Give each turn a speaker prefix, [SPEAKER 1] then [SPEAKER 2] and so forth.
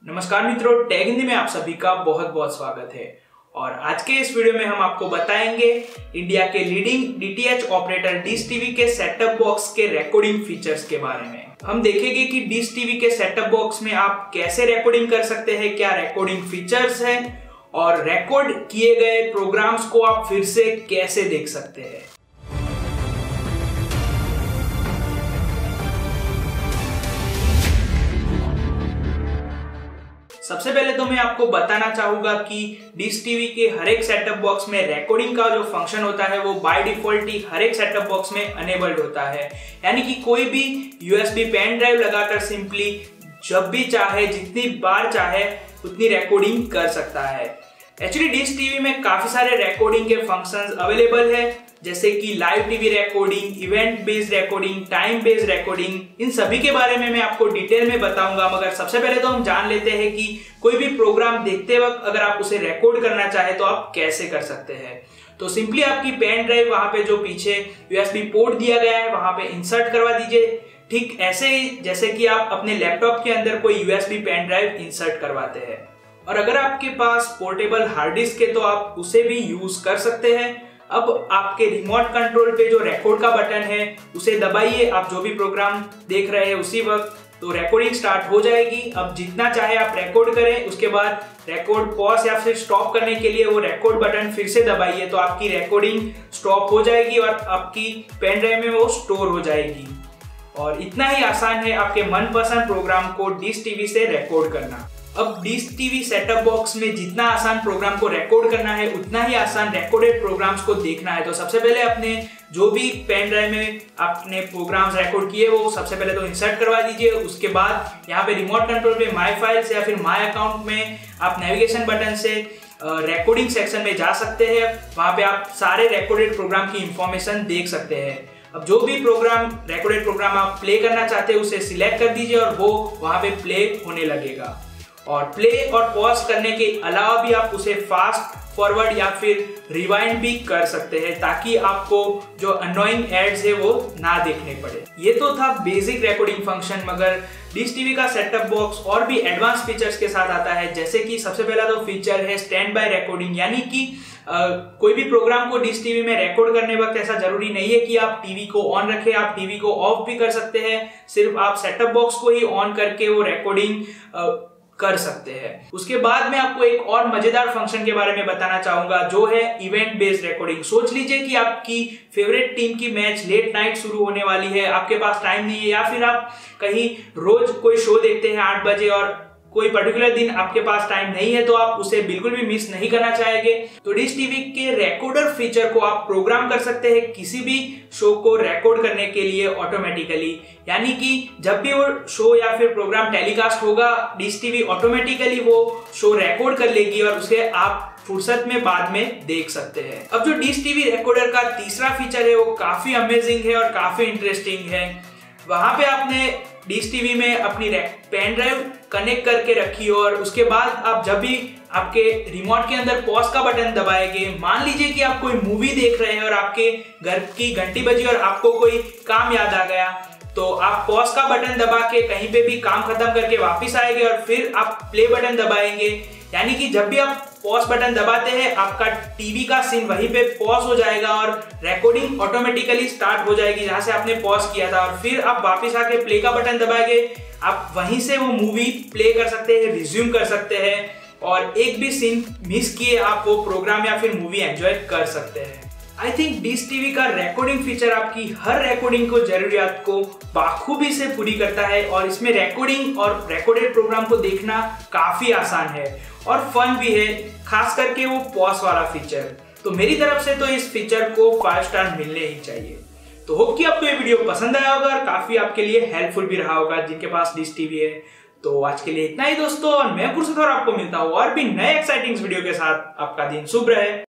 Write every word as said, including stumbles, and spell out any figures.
[SPEAKER 1] नमस्कार मित्रों, टेक हिंदी में आप सभी का बहुत बहुत स्वागत है। और आज के इस वीडियो में हम आपको बताएंगे इंडिया के leading DTH operator dish TV के सेटअप बॉक्स के रिकॉर्डिंग फीचर्स के बारे में। हम देखेंगे कि डिश टीवी के सेटअप बॉक्स में आप कैसे रिकॉर्डिंग कर सकते हैं, क्या रिकॉर्डिंग फीचर्स हैं और रिकॉर्ड किए गए प्रोग्राम्स को आप फिर से कैसे देख सकते हैं। सबसे पहले तो मैं आपको बताना चाहूंगा कि डिश टीवी के हर एक सेटअप बॉक्स में रिकॉर्डिंग का जो फंक्शन होता है वो बाय डिफॉल्ट ही हर एक सेटअप बॉक्स में अनेबल्ड होता है। यानी कि कोई भी यूएसबी पेन ड्राइव लगाकर सिंपली जब भी चाहे, जितनी बार चाहे उतनी रिकॉर्डिंग कर सकता है। एक्चुअली डिश टीवी में काफी सारे रिकॉर्डिंग के फंक्शंस अवेलेबल है, जैसे कि live TV recording, event based recording, time based recording. इन सभी के बारे में मैं आपको डिटेल में बताऊंगा। मगर सबसे पहले तो हम जान लेते हैं कि कोई भी प्रोग्राम देखते वक्त अगर आप उसे रिकॉर्ड करना चाहे तो आप कैसे कर सकते हैं। तो सिंपली आपकी पेन ड्राइव वहां पे जो पीछे यूएसबी पोर्ट दिया गया है वहां पे इंसर्ट करवा दीजिए, ठीक ऐसे ही जैसे कि आप अपने लैपटॉप के अंदर कोई यूएसबी पेन ड्राइव इंसर्ट करवाते हैं। और अगर आपके पास पोर्टेबल हार्ड डिस्क है तो आप उसे भी यूज कर सकते हैं। अब आपके रिमोट कंट्रोल पे जो रिकॉर्ड का बटन है उसे दबाइए। आप जो भी प्रोग्राम देख रहे हैं उसी वक्त तो रिकॉर्डिंग स्टार्ट हो जाएगी। अब जितना चाहे आप रिकॉर्ड करें, उसके बाद रिकॉर्ड पॉज या फिर स्टॉप करने के लिए वो रिकॉर्ड बटन फिर से दबाइए तो आपकी रिकॉर्डिंग स्टॉप हो जाएगी और आपकी पेन ड्राइव में वो स्टोर हो जाएगी। और इतना ही आसान है आपके मनपसंद प्रोग्राम को डिश टीवी से रिकॉर्ड करना। अब डिश टीवी सेटअप बॉक्स में जितना आसान प्रोग्राम को रिकॉर्ड करना है उतना ही आसान रिकॉर्डेड प्रोग्राम्स को देखना है। तो सबसे पहले अपने जो भी पेन ड्राइव में आपने प्रोग्राम्स रिकॉर्ड किए वो सबसे पहले तो इंसर्ट करवा दीजिए। उसके बाद यहाँ पे रिमोट कंट्रोल पे माय फाइल्स या फिर माय अकाउंट में आप नेविगेशन बटन से रिकॉर्डिंग सेक्शन में जा सकते हैं। वहाँ पे आप सारे रिकॉर्डेड प्रोग्राम की इंफॉर्मेशन देख सकते हैं। अब जो भी प्रोग्राम रिकॉर्डेड प्रोग्राम आप प्ले करना चाहते हैं उसे सिलेक्ट कर दीजिए और वो वहाँ पे प्ले होने लगेगा। और प्ले और पॉज करने के अलावा भी आप उसे फास्ट फॉरवर्ड या फिर रिवाइंड भी कर सकते हैं ताकि आपको जो अननोइंग एड्स है वो ना देखने पड़े। ये तो था बेसिक रिकॉर्डिंग फंक्शन, मगर डिश टीवी का सेटअप बॉक्स और भी एडवांस फीचर्स के साथ आता है। जैसे कि सबसे पहला तो फीचर है स्टैंड बाय रिकॉर्डिंग, यानी कि आ, कोई भी प्रोग्राम को डिश टीवी में रिकॉर्ड करने वक्त ऐसा जरूरी नहीं है कि आप टीवी को ऑन रखें, आप टीवी को ऑफ भी कर सकते हैं। सिर्फ आप सेटअप बॉक्स को ही ऑन करके वो रिकॉर्डिंग कर सकते हैं। उसके बाद में आपको एक और मजेदार फंक्शन के बारे में बताना चाहूंगा जो है इवेंट बेस्ड रिकॉर्डिंग। सोच लीजिए कि आपकी फेवरेट टीम की मैच लेट नाइट शुरू होने वाली है, आपके पास टाइम नहीं है, या फिर आप कहीं रोज कोई शो देखते हैं आठ बजे और कोई पर्टिकुलर दिन आपके पास टाइम नहीं है तो आप उसे बिल्कुल भी मिस नहीं करना चाहेंगे। तो डिश टीवी के रिकॉर्डर फीचर को आप प्रोग्राम कर सकते हैं किसी भी शो को रिकॉर्ड करने के लिए ऑटोमेटिकली। यानी कि जब भी वो शो या फिर प्रोग्राम टेलीकास्ट होगा, डिश टीवी ऑटोमेटिकली वो शो रिकॉर्ड कर लेगी और उसे आप फुर्सत में बाद में देख सकते हैं। अब जो डिश टीवी रिकॉर्डर का तीसरा फीचर है वो काफी अमेजिंग है और काफी इंटरेस्टिंग है। वहां पे आपने डिश टीवी में अपनी पेन ड्राइव कनेक्ट करके रखी और उसके बाद आप जब भी आपके रिमोट के अंदर पॉज का बटन दबाएंगे, मान लीजिए कि आप कोई मूवी देख रहे हैं और आपके घर की घंटी बजी और आपको कोई काम याद आ गया, तो आप पॉज का बटन दबा के कहीं पे भी काम खत्म करके वापस आएंगे और फिर आप प्ले बटन दबाएंगे। यानी कि जब भी आप पॉज बटन दबाते हैं आपका टीवी का सीन वहीं पे पॉज हो जाएगा और रिकॉर्डिंग ऑटोमेटिकली स्टार्ट हो जाएगी जहां से आपने पॉज किया था। और फिर आप वापस आके प्ले का बटन दबाएंगे, आप वहीं से वो मूवी प्ले कर सकते हैं, रिज्यूम कर सकते हैं और एक भी सीन मिस किए आप वो प्रोग्राम या फिर मूवी एंजॉय कर सकते हैं। आई थिंक डिश टीवी का रिकॉर्डिंग फीचर आपकी हर रिकॉर्डिंग को जरूरियात को बाखूबी से पूरी करता है और इसमें रिकॉर्डिंग और रिकॉर्डेड प्रोग्राम को देखना काफी आसान है और फन भी है, खास करके वो पॉज वाला फीचर। तो मेरी तरफ से तो इस फीचर को फाइव स्टार मिलने ही चाहिए। तो होप कि आपको ये वीडियो पसंद आया होगा और काफी आपके लिए हेल्पफुल भी रहा होगा जिनके पास डिश टीवी है। तो आज के लिए इतना ही दोस्तों, और मैं पुरुषोत्तम आपको मिलता हूँ और भी नए एक्साइटिंग वीडियो के साथ। आपका दिन शुभ रहे।